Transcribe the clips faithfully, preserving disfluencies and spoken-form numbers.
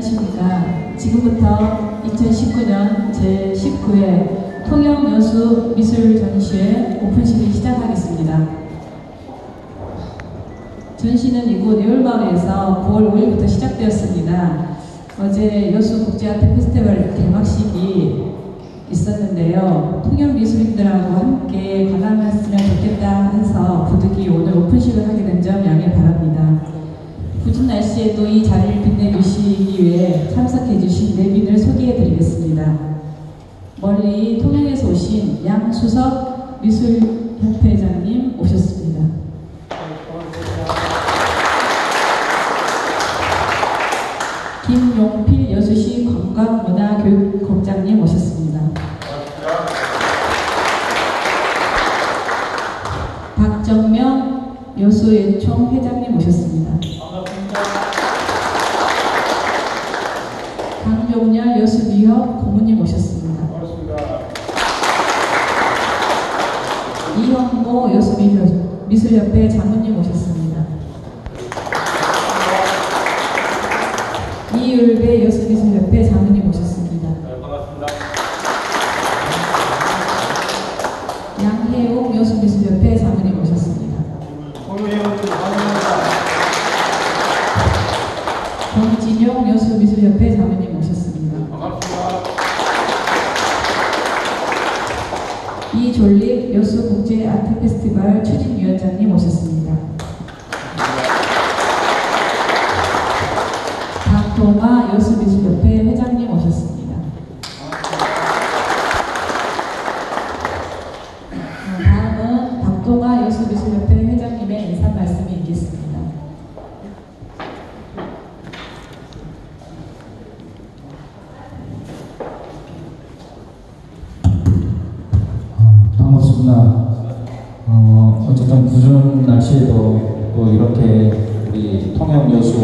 안녕하십니까. 지금부터 이천십구 년 제십구 회 통영여수미술전시회 오픈식을 시작하겠습니다. 전시는 이곳 애월마을에서 구월 오일부터 시작되었습니다. 어제 여수국제아트 페스티벌 개막식이 있었는데요. 통영미술인들하고 함께 관람했으면 좋겠다 해서 부득이 오늘 오픈식을 하게 된 점 양해 바랍니다. 궂은 날씨에도 이 자리를 빛내주시기 위해 참석해주신 내빈을 소개해드리겠습니다. 멀리 통영에서 오신 양수석 미술협회장님 오셨습니다. 김용필 여수시 관광문화교육국장님 오셨습니다. 박정명 여수예총 회장님 오셨습니다. 강용렬 여수미협 고문님 오셨습니다. 이형모 여수미술협회 자문님 오셨습니다. 이율배 여수미술협회 자문님 오셨습니다. 양혜옥 여수미술협회 자문님 오셨습니다. 정진용 여수미술협회 자문님 오셨습니다. 이졸립 여수국제아트페스티벌 추진위원장님 오셨습니다. 박동아 여수미술협회 회장님 오셨습니다. 다음은 박동아 여수미술협회 회장님의 인사 말씀이 있겠습니다. 어, 어쨌든 궂은 날씨에도 또 이렇게 우리 통영여수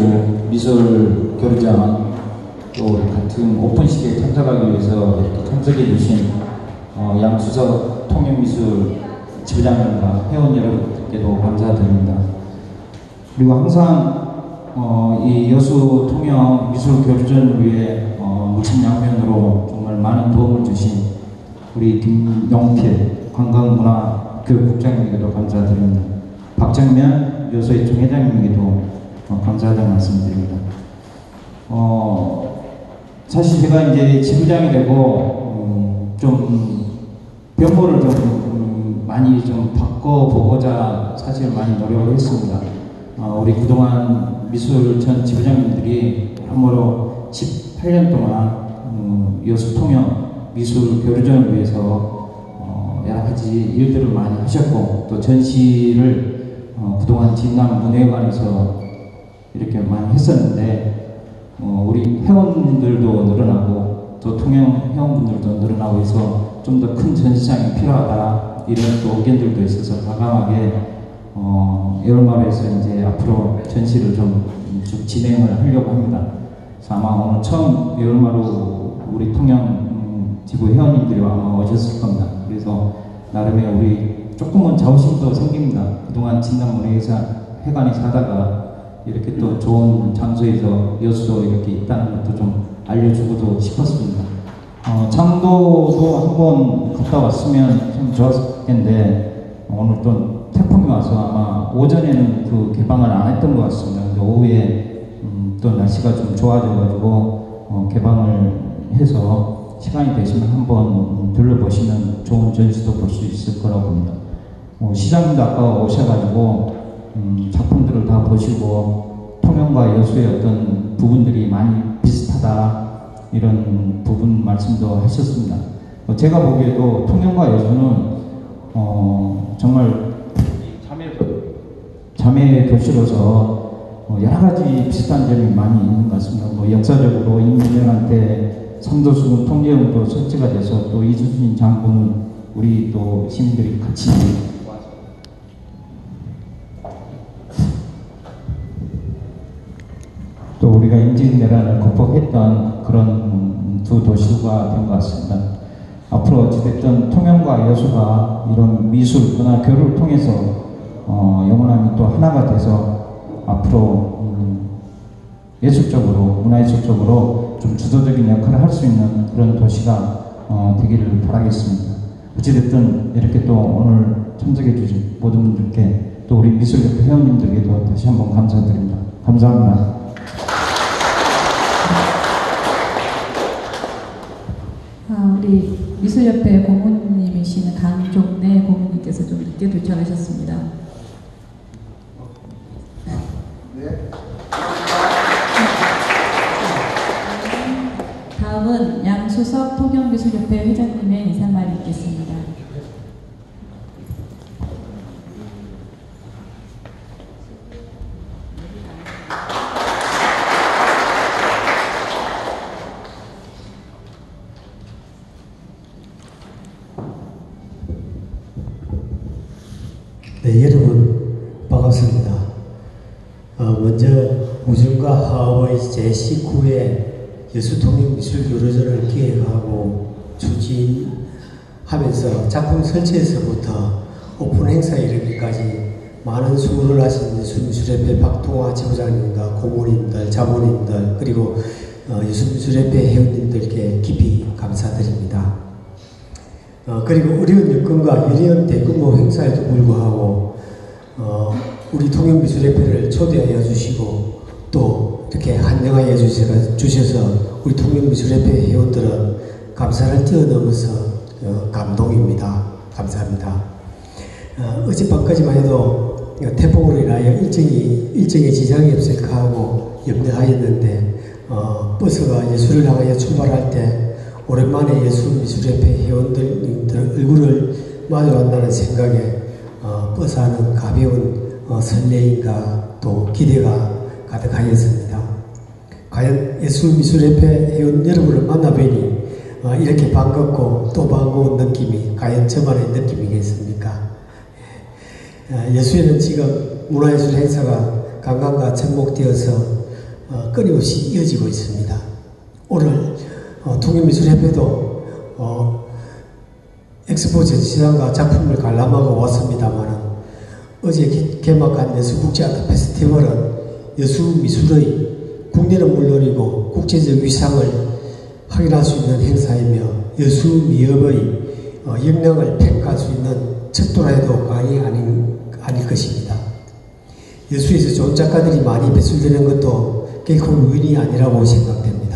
미술교류장 또 우리 같은 오픈식에 참석하기 위해서 이렇게 참석해 주신 어, 양수석 통영미술 지부장님과 회원 여러분께도 감사드립니다. 그리고 항상 어, 이 여수 통영 미술교류전을 위해 어, 무친양면으로 정말 많은 도움을 주신 우리 김용필 관광문화교육국장님에게도 감사드립니다. 박정면 여수예총 회장님에게도 어, 감사하다는 말씀드립니다. 어, 사실 제가 이제 지부장이 되고 음, 좀 변모를 좀 음, 많이 좀 바꿔보고자 사실 많이 노력을 했습니다. 어, 우리 그동안 미술전 지부장님들이 아무로 십팔 년 동안 음, 여수 통영 미술 교류전을 위해서 어, 여러 가지 일들을 많이 하셨고 또 전시를 어, 그동안 진남 문예관에서 이렇게 많이 했었는데 어, 우리 회원들도 늘어나고 또 통영 회원분들도 늘어나고 해서 좀 더 큰 전시장이 필요하다 이런 또 의견들도 있어서 과감하게 어, 애월마을에서 이제 앞으로 전시를 좀, 좀 진행을 하려고 합니다. 그래서 아마 오늘 처음 애월마을로 우리 통영 지부 회원님들이 아마 오셨을 겁니다. 그래서 나름의 우리 조금은 자부심도 생깁니다. 그동안 진남문예회관에서 하다가 이렇게 또 좋은 장소에서 여수도 이렇게 있다는 것도 좀 알려주고도 싶었습니다. 어, 창도도 한번 갔다 왔으면 참 좋았을 텐데 오늘 또 태풍이 와서 아마 오전에는 그 개방을 안 했던 것 같습니다. 근데 오후에 음, 또 날씨가 좀 좋아져가지고 어, 개방을 해서 시간이 되시면 한번 둘러보시면 좋은 전시도 볼 수 있을 거라고 봅니다. 어, 시장님도 아까 오셔가지고 음, 작품들을 다 보시고 통영과 여수의 어떤 부분들이 많이 비슷하다 이런 부분 말씀도 하셨습니다. 어, 제가 보기에도 통영과 여수는 어, 정말 자매, 자매 도시로서 어, 여러 가지 비슷한 점이 많이 있는 것 같습니다. 뭐 역사적으로 임진왜란때 삼도수군 통제용도 설치가 돼서 또 이순신 장군은 우리 또 시민들이 같이 또 우리가 임진왜란을 극복했던 그런 두 도시가 된 것 같습니다. 앞으로 어찌됐든 통영과 여수가 이런 미술, 문화, 교류를 통해서 어, 영원함이 또 하나가 돼서 앞으로 음, 예술적으로, 문화예술적으로 좀 주도적인 역할을 할 수 있는 그런 도시가 어, 되기를 바라겠습니다. 어찌됐든 이렇게 또 오늘 참석해 주신 모든 분들께 또 우리 미술협회 회원님들께도 다시 한번 감사드립니다. 감사합니다. 아, 우리 미술협회 고문님이시는 강종래 고문님께서 좀 늦게 도착하셨습니다. 네. 다음은 양수석 통영미술협회 회장님의 인사말이 있겠습니다. 네, 여러분 반갑습니다. 어, 먼저 우중과 하와이 제십구 회 여수통영미술교류전을 기획하고 추진하면서 작품 설치에서부터 오픈 행사에 이르기까지 많은 수고를 하신 여수미술협회 박통화 지부장님과 고모님들, 자모님들 그리고 어, 여수미술협회 회원님들께 깊이 감사드립니다. 어, 그리고 어려운 여건과 여리한 대규모 행사에도 불구하고 어, 우리 통영미술협회를 초대하여 주시고 또 이렇게 환영하여 주셔서, 주셔서 우리 통영미술협회 회원들은 감사를 뛰어넘어서 어, 감동입니다. 감사합니다. 어, 어젯밤까지만 해도 태풍으로 인하여 일정이, 일정에 지장이 없을까 하고 염려하였는데 어, 버스가 예술을 향하여 출발할 때 오랜만에 예술미술협회 회원들 얼굴을 마주한다는 생각에 어, 버스 안은 가벼운 어, 설레임과 또 기대가 가득하였습니다. 과연 예술미술협회 회원 여러분을 만나뵈니 어, 이렇게 반갑고 또 반가운 느낌이 과연 저만의 느낌이겠습니까? 예. 예수에는 지금 문화예술 행사가 관광과 접목되어서 어, 끊임없이 이어지고 있습니다. 오늘 어, 통영미술협회도 어, 엑스포 전시장과 작품을 관람하고 왔습니다만 어제 개, 개막한 여수국제아트 페스티벌은 여수미술의 국내는 물론이고 국제적 위상을 확인할 수 있는 행사이며 여수미업의 어, 역량을 평가할 수 있는 척도라해도 과언이 아닌, 아닐 것입니다. 여수에서 좋은 작가들이 많이 배출되는 것도 결코 우연이 아니라고 생각됩니다.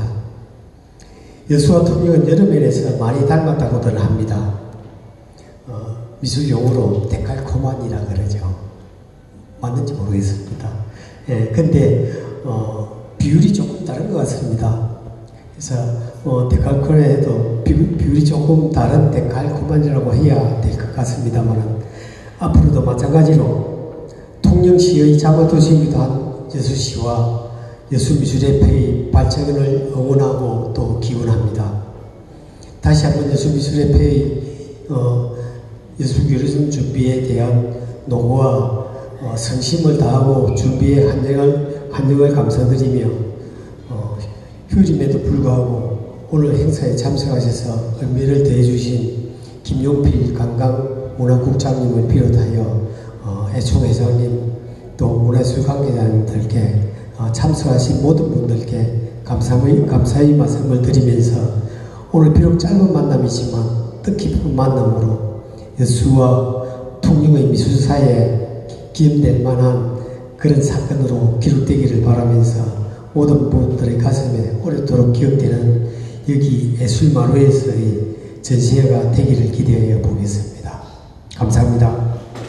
여수와 통영은 여름에 대해서 많이 닮았다고들 합니다. 어, 미술 용어로 데칼코마니라 그러죠. 맞는지 모르겠습니다. 예, 근데 어, 비율이 조금 다른 것 같습니다. 그래서 어, 데칼코마니에도 비율이 조금 다른 데칼코마니라고 해야 될 것 같습니다만 앞으로도 마찬가지로 통영시의 자부도시이기도 한 여수시와 여수미술협회의 발전을 응원하고 또 기원합니다. 다시 한번 여수미술협회의 어, 예술교류전 준비에 대한 노고와 어, 성심을 다하고 준비에 한정을, 한정을 감사드리며 어, 휴일임에도 불구하고 오늘 행사에 참석하셔서 의미를 더해주신 김용필 관광문화국장님을 비롯하여 어, 애총 회장님 또 문화예술 관계자님들께 어, 참석하신 모든 분들께 감사의, 감사의 말씀을 드리면서 오늘 비록 짧은 만남이지만 뜻깊은 만남으로 여수와 통영의 미술사에 기염될 만한 그런 사건으로 기록되기를 바라면서 모든 분들의 가슴에 오랫도록 기억되는 여기 예술마루에서의 전시회가 되기를 기대하여 보겠습니다. 감사합니다.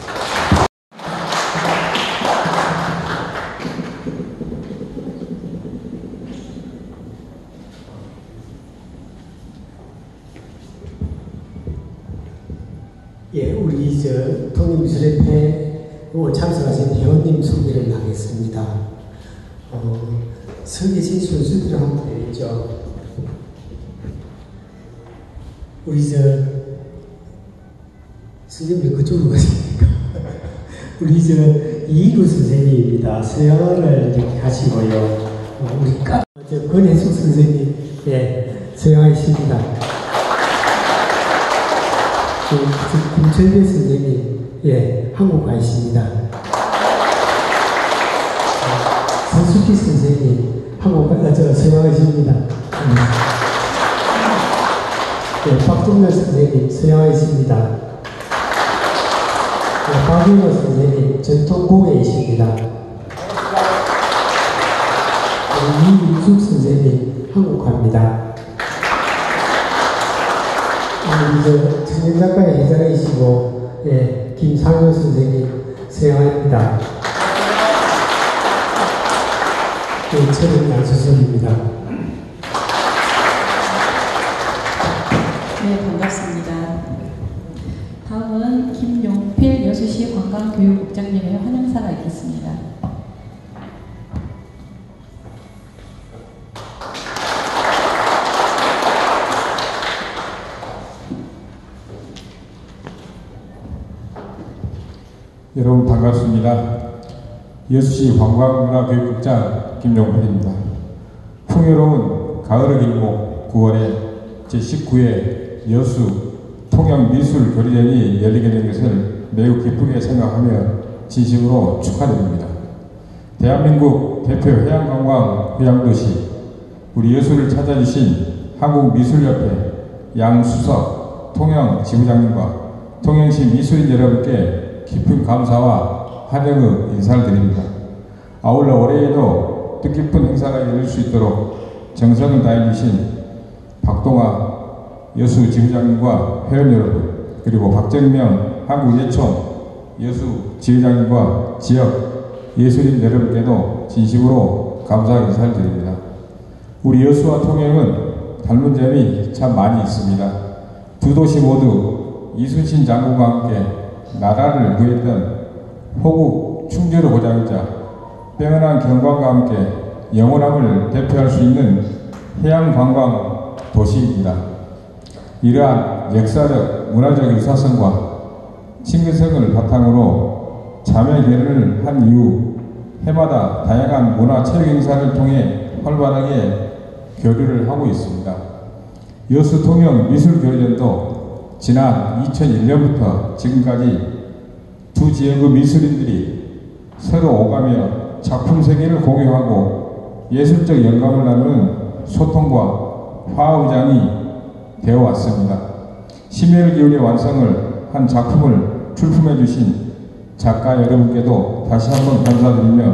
예, 우리 저 통영미술협회 오늘 참석하신 회원님 소개를 하겠습니다. 어, 서 계신 순서대로 하면 되겠죠. 우리 저 선생님 그쪽으로 가십니까? 우리 저 이희구 선생님입니다. 서양을 이렇게 하시고요. 어, 우리 까, 저 권혜숙 선생님, 예, 서양하십니다. 김철배 선생님, 예, 한국가이십니다. 선수기 선생님, 한국 박준열 선생님 서양이십니다. 네, 박윤호 선생님 전통공예이십니다. 네, 이윤숙 선생님 한국화입니다. 네, 청년작가의 회장이시고 예, 김상효 선생님 서양입니다. 네, 저는 양수석입니다. 네, 반갑습니다. 다음은 김용필 여수시 관광교육국장님의 환영사가 있겠습니다. 여러분 반갑습니다. 여수시 관광문화교육국장 김용필입니다. 풍요로운 가을의 길목 구월에 제십구 회 여수 통영미술교류전이 열리게 된 것을 매우 기쁘게 생각하며 진심으로 축하드립니다. 대한민국 대표 해양관광 휴양도시 우리 여수를 찾아주신 한국미술협회 양수석 통영지부장님과 통영시 미술인 여러분께 깊은 감사와 환영의 인사를 드립니다. 아울러 올해에도 뜻깊은 행사가 열릴 수 있도록 정성을 다해주신 박동아 여수 지부장님과 회원 여러분, 그리고 박정명 한국예총 여수 지회장님과 지역 예술인 여러분께도 진심으로 감사 인사를 드립니다. 우리 여수와 통영은 닮은 점이 참 많이 있습니다. 두 도시 모두 이순신 장군과 함께 나라를 구했던 호국 충주의 고장이자 빼어난 경관과 함께 영원함을 대표할 수 있는 해양관광 도시입니다. 이러한 역사적, 문화적 유사성과 친근성을 바탕으로 자매 결연을 한 이후 해마다 다양한 문화 체육 행사를 통해 활발하게 교류를 하고 있습니다. 여수 통영 미술교류전도 지난 이천일 년부터 지금까지 두 지역의 미술인들이 서로 오가며 작품 세계를 공유하고 예술적 영감을 나누는 소통과 화의장이 되어 왔습니다. 심혈을 기울여 완성을 한 작품을 출품해 주신 작가 여러분께도 다시 한번 감사드리며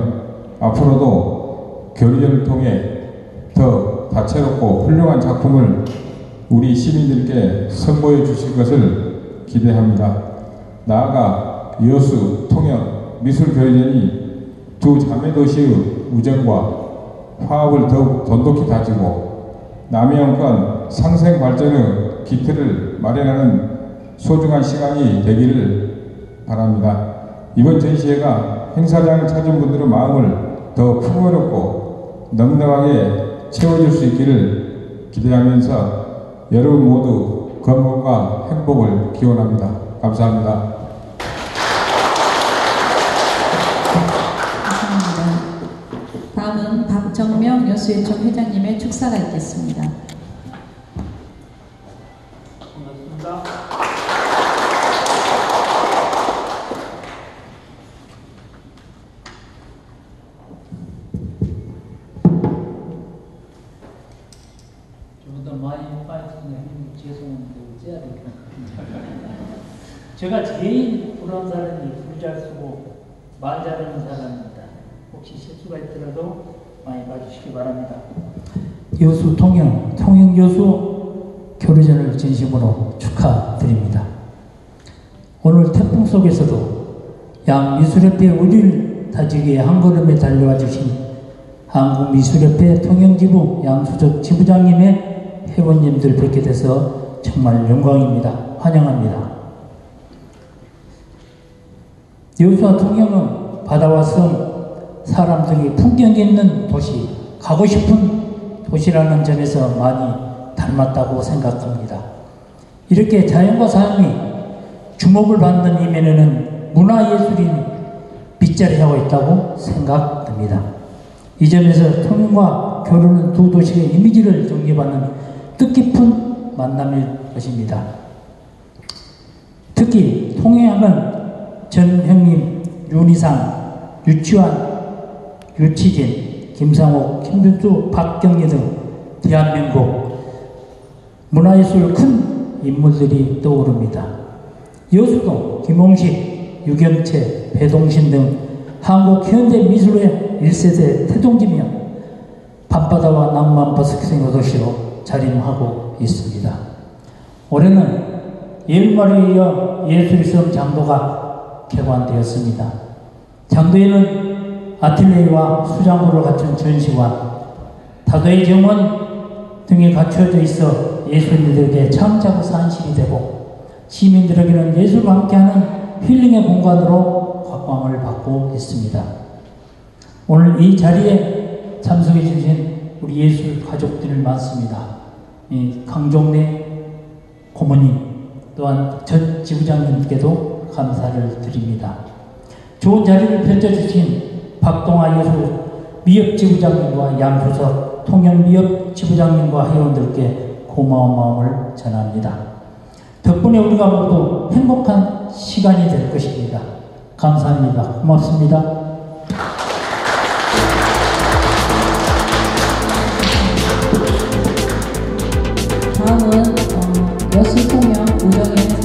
앞으로도 교류전을 통해 더 다채롭고 훌륭한 작품을 우리 시민들께 선보여 주실 것을 기대합니다. 나아가 여수, 통영, 미술교류전이 두 자매도시의 우정과 화합을 더욱 돈독히 다지고 남해안권 상생 발전의 기틀을 마련하는 소중한 시간이 되기를 바랍니다. 이번 전시회가 행사장을 찾은 분들의 마음을 더 풍요롭고 넉넉하게 채워줄 수 있기를 기대하면서 여러분 모두 건강과 행복을 기원합니다. 감사합니다. 다음은 박정명 여수예총 회장님의 축사가 있겠습니다. 반갑습니다. 저보다 많이 빠졌으면 죄송한데 어째야 될까? 제가 제일 불안한 사람이 글 잘 쓰고 말 잘하는 사람입니다. 혹시 실수가 있더라도 많이 봐주시기 바랍니다. 여수 통영, 통영 여수 교류전을 진심으로 축하드립니다. 오늘 태풍 속에서도 양미술협회 우리를 다지기 위해 한 걸음에 달려와 주신 한국미술협회 통영지부 양수석 지부장님의 회원님들 뵙게 돼서 정말 영광입니다. 환영합니다. 여수와 통영은 바다와 섬, 사람들이 풍경 있는 도시, 가고 싶은 도시라는 점에서 많이 닮았다고 생각합니다. 이렇게 자연과 삶이 주목을 받는 이면에는 문화예술이 빗자리하고 있다고 생각됩니다. 이 점에서 통영과 교류는 두 도시의 이미지를 정립하는 뜻깊은 만남일 것입니다. 특히 통영하면 전형님, 윤희상, 유치환, 유치진, 김상옥, 김준수, 박경리 등 대한민국 문화예술 큰 인물들이 떠오릅니다. 여수도 김홍식, 유경채, 배동신 등 한국 현대 미술의 일 세대 태동지며 밤바다와 낭만 버스킹 도시로 자림하고 있습니다. 올해는 예물말에 이어 예술성 장도가 개관되었습니다. 장도에는 아틀레이와 수장고를 갖춘 전시관, 다도의 정원 등이 갖춰져 있어 예술인들에게 창작 산실이 되고 시민들에게는 예술과 함께하는 힐링의 공간으로 각광을 받고 있습니다. 오늘 이 자리에 참석해 주신 우리 예술 가족들 많습니다. 이 강종래 고모님 또한 전 지부장님께도 감사를 드립니다. 좋은 자리를 펼쳐주신 박동아 예술 미협 지부장님과 양수석 통영 미협 지부장님과 회원들께 고마운 마음을 전합니다. 덕분에 우리가 모두 행복한 시간이 될 것입니다. 감사합니다. 고맙습니다. 다음은 어, 여수 통영 우정의